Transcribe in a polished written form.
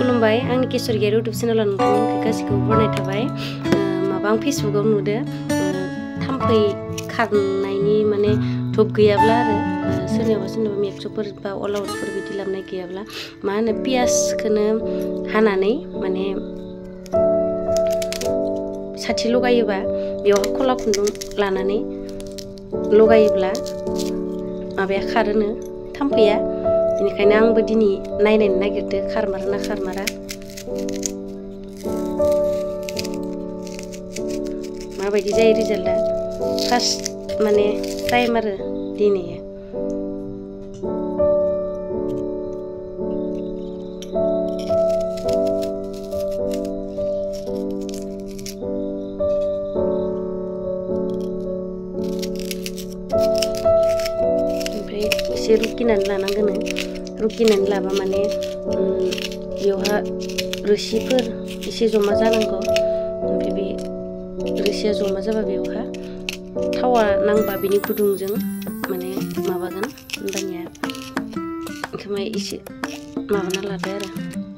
खुलुमबाय आंनि केसरियारि इउटुब चेनेलाव नोंथांमोनखौ गासैखौबो बरायनाय थाबाय। माबा आं फेसबुकाव नुदो थाम्फै खारनायनि माने धुप गैयाब्ला आरो सोरनियावबा मेक्स'फोर बा अल आउटफोर बिदि लाबनाय गैयाब्ला मा होनो पियासखौनो हानानै माने साथि लगायोबा बेयाव खला खुन्दुं लानानै लगायोब्ला माबाया खारोनो थाम्फैया। बेनिखायनो आंबो दिनै नायनायनो नागिरदो खारमारो ना खारमारा। माबायदि जायो रिजाल्टआ फार्स्ट माने टाइम आरो दिनै। ओमफ्राय एसे रुखिनानै लानांगोन। रुखिनानै लाबा माने बेवहा रोसिफोर एसे जमा जानांगौ। ओमफ्राय बे रोसिया जमा जाबा बेवहा थावा नांबा बिनि गुदुंजों माने माबागोन होमबानिया ओंखाम एसे माबाना लादो आरो।